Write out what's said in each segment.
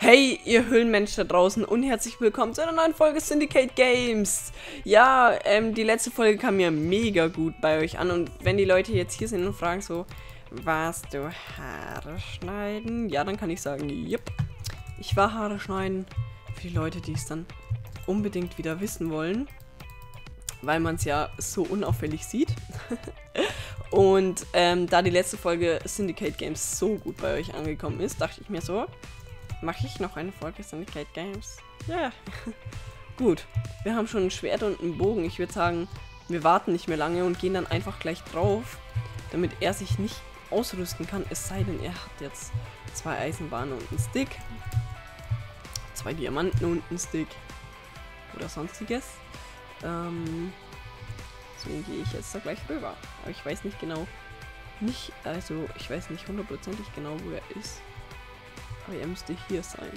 Hey, ihr Höhlenmenschen da draußen und herzlich willkommen zu einer neuen Folge Syndicate Games. Ja, die letzte Folge kam mir mega gut bei euch an und wenn die Leute jetzt hier sind und fragen so, warst du Haare schneiden? Ja, dann kann ich sagen, yep, ich war Haare schneiden. Für die Leute, die es dann unbedingt wieder wissen wollen, weil man es ja so unauffällig sieht. Und da die letzte Folge Syndicate Games so gut bei euch angekommen ist, dachte ich mir so, mache ich noch eine Folge Syndicate Games? Ja. Gut, wir haben schon ein Schwert und einen Bogen. Ich würde sagen, wir warten nicht mehr lange und gehen dann einfach gleich drauf, damit er sich nicht ausrüsten kann. Es sei denn, er hat jetzt 2 Eisenbahnen und einen Stick, 2 Diamanten und einen Stick oder sonstiges. Deswegen gehe ich jetzt da gleich rüber. Aber ich weiß nicht genau, ich weiß nicht hundertprozentig genau, wo er ist. Aber er müsste hier sein.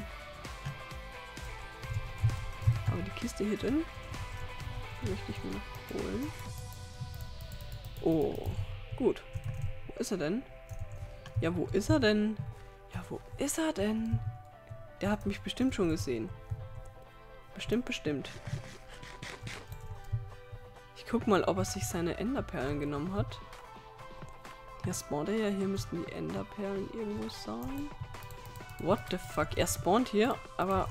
Aber die Kiste hier drin möchte ich mir noch holen. Oh, gut. Wo ist er denn? Ja, wo ist er denn? Ja, wo ist er denn? Der hat mich bestimmt schon gesehen. Bestimmt. Ich guck mal, ob er sich seine Enderperlen genommen hat. Hier spawnt er ja. Hier müssten die Enderperlen irgendwo sein. What the fuck? Er spawnt hier, aber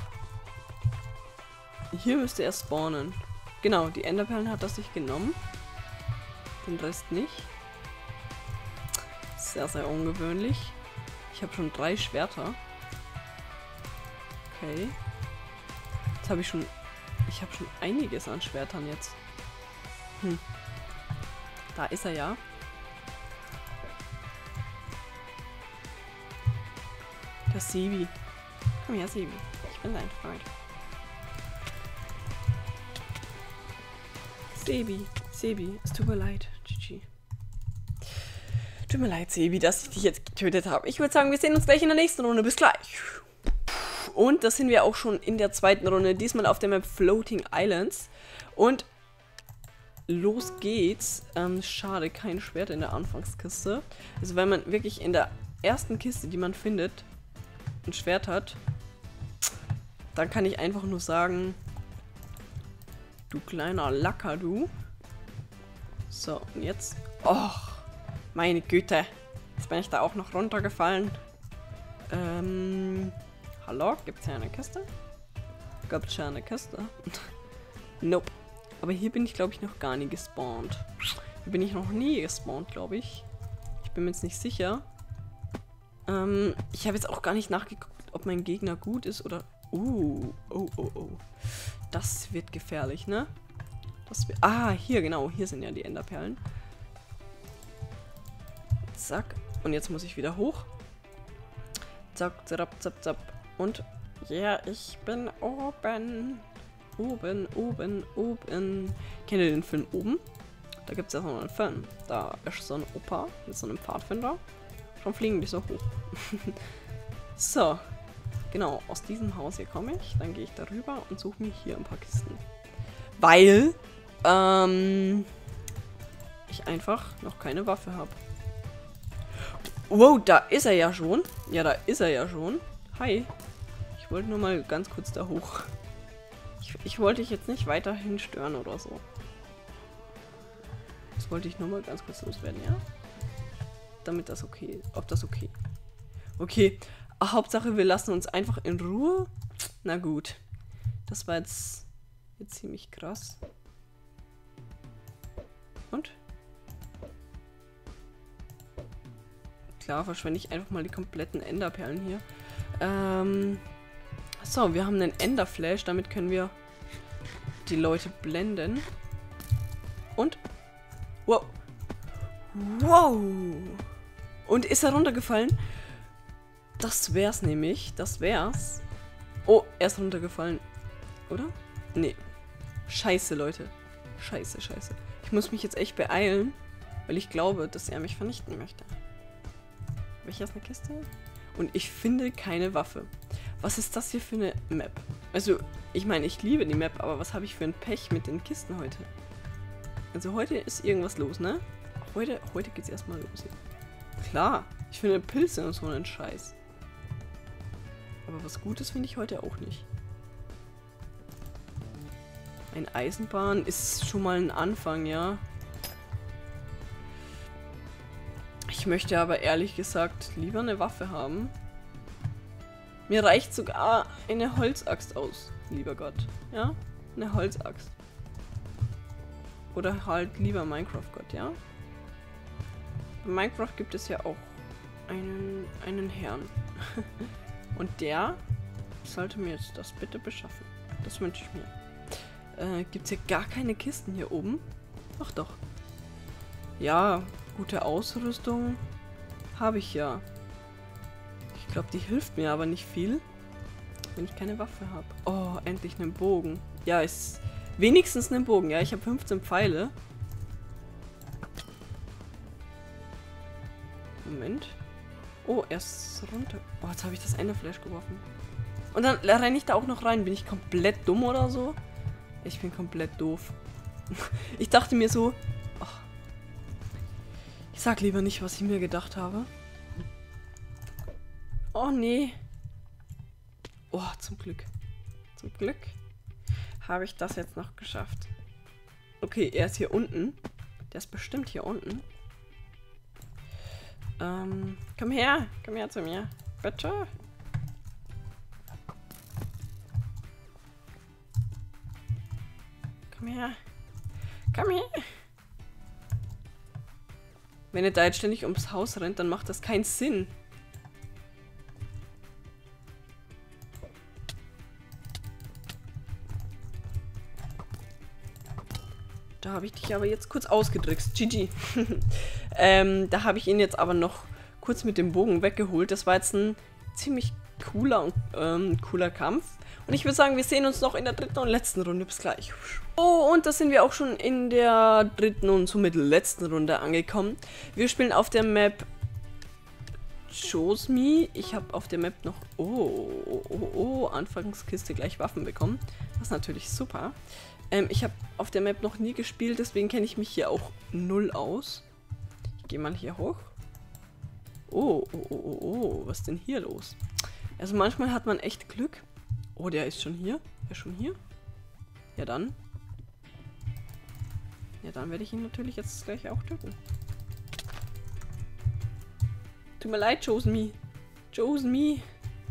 hier müsste er spawnen. Genau, die Enderperlen hat er sich genommen. Den Rest nicht. Sehr, sehr ungewöhnlich. Ich habe schon 3 Schwerter. Okay. Jetzt habe ich schon einiges an Schwertern jetzt. Da ist er ja. Der Sebi. Komm her, Sebi. Ich bin dein Freund. Sebi, es tut mir leid. GG. Tut mir leid, Sebi, dass ich dich jetzt getötet habe. Ich würde sagen, wir sehen uns gleich in der nächsten Runde. Bis gleich. Und das sind wir auch schon in der zweiten Runde. Diesmal auf der Map Floating Islands. Und los geht's. Schade, kein Schwert in der Anfangskiste. Also wenn man wirklich in der ersten Kiste, die man findet, ein Schwert hat, dann kann ich einfach nur sagen, du kleiner Lacker, du. So, und jetzt, oh, meine Güte, jetzt bin ich da auch noch runtergefallen. Hallo, gibt's hier eine Kiste? Gibt's hier eine Kiste? Nope. Aber hier bin ich, glaube ich, noch gar nie gespawnt. Hier bin ich noch nie gespawnt, glaube ich. Ich bin mir jetzt nicht sicher. Ich habe jetzt auch gar nicht nachgeguckt, ob mein Gegner gut ist oder... Oh. Das wird gefährlich, ne? Hier, genau. Hier sind ja die Enderperlen. Zack. Und jetzt muss ich wieder hoch. Zack, zapp. Und ja, ich bin oben. Oben. Kennt ihr den Film Oben? Da gibt es ja so einen Film. Da ist so ein Opa mit so einem Pfadfinder. Schon fliegen die so hoch. So. Genau, aus diesem Haus hier komme ich. Dann gehe ich darüber und suche mir hier ein paar Kisten. Weil, ich einfach noch keine Waffe habe. Wow, da ist er ja schon. Ja, da ist er ja schon. Hi. Ich wollte nur mal ganz kurz da hoch. Ich wollte dich jetzt nicht weiterhin stören oder so. Das wollte ich nur mal ganz kurz loswerden, ja? Damit das okay, ob das okay. Okay, Hauptsache wir lassen uns einfach in Ruhe. Na gut, das war jetzt ziemlich krass. Und? Klar, verschwende ich einfach mal die kompletten Enderperlen hier. So, wir haben einen Enderflash, damit können wir die Leute blenden. Und? Wow. Und ist er runtergefallen? Das wär's nämlich. Oh, er ist runtergefallen. Oder? Nee. Scheiße, Leute. Scheiße. Ich muss mich jetzt echt beeilen, weil ich glaube, dass er mich vernichten möchte. Habe ich jetzt eine Kiste? Und ich finde keine Waffe. Was ist das hier für eine Map? Also, ich meine, ich liebe die Map, aber was habe ich für ein Pech mit den Kisten heute? Also heute ist irgendwas los, ne? Heute geht's erstmal los hier. Klar, ich finde Pilze und so einen Scheiß. Aber was Gutes finde ich heute auch nicht. Ein Eisenbahn ist schon mal ein Anfang, ja. Ich möchte aber ehrlich gesagt lieber eine Waffe haben. Mir reicht sogar eine Holzaxt aus, lieber Gott. Ja? Eine Holzaxt. Oder halt lieber Minecraft-Gott, ja? In Minecraft gibt es ja auch einen Herrn. Und der sollte mir jetzt das bitte beschaffen. Das wünsche ich mir. Gibt es hier gar keine Kisten hier oben? Ach doch. Ja, gute Ausrüstung habe ich ja. Ich glaube, die hilft mir aber nicht viel, wenn ich keine Waffe habe. Oh, endlich einen Bogen. Ja, ist wenigstens einen Bogen. Ja, ich habe 15 Pfeile. Moment. Oh, er ist runter. Oh, jetzt habe ich das Enderfleisch geworfen. Und dann renne ich da auch noch rein. Bin ich komplett dumm oder so? Ich bin komplett doof. Ich dachte mir so... Oh, ich sag lieber nicht, was ich mir gedacht habe. Oh, nee. Oh, zum Glück. Zum Glück habe ich das jetzt noch geschafft. Okay, er ist hier unten. Der ist bestimmt hier unten. Komm her zu mir. Bitte. Komm her. Komm her. Wenn er da jetzt ständig ums Haus rennt, dann macht das keinen Sinn. Da habe ich dich aber jetzt kurz ausgedrückt. GG. Da habe ich ihn jetzt aber noch kurz mit dem Bogen weggeholt. Das war jetzt ein ziemlich cooler Kampf. Und ich würde sagen, wir sehen uns noch in der dritten und letzten Runde. Bis gleich. Oh, und da sind wir auch schon in der dritten und somit letzten Runde angekommen. Wir spielen auf der Map Choose Me. Ich habe auf der Map noch... Anfangskiste gleich Waffen bekommen. Das ist natürlich super. Ich habe auf der Map noch nie gespielt, deswegen kenne ich mich hier auch null aus. Ich gehe mal hier hoch. Was ist denn hier los? Also manchmal hat man echt Glück. Oh, der ist schon hier. Der ist schon hier. Ja dann. Ja, dann werde ich ihn natürlich jetzt gleich auch töten. Tut mir leid, Chosen Me. Chosen Me.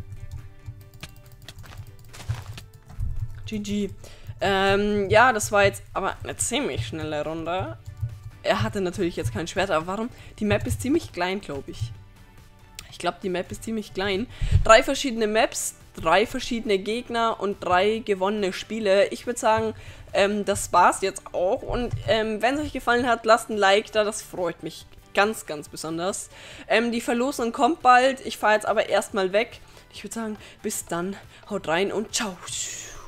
GG. Ja, das war jetzt aber eine ziemlich schnelle Runde. Er hatte natürlich jetzt kein Schwert, aber warum? Die Map ist ziemlich klein, glaube ich. Ich glaube, die Map ist ziemlich klein. 3 verschiedene Maps, 3 verschiedene Gegner und 3 gewonnene Spiele. Ich würde sagen, das war's jetzt auch. Und wenn es euch gefallen hat, lasst ein Like da, das freut mich ganz, ganz besonders. Die Verlosung kommt bald. Ich fahre jetzt aber erstmal weg. Ich würde sagen, bis dann, haut rein und ciao.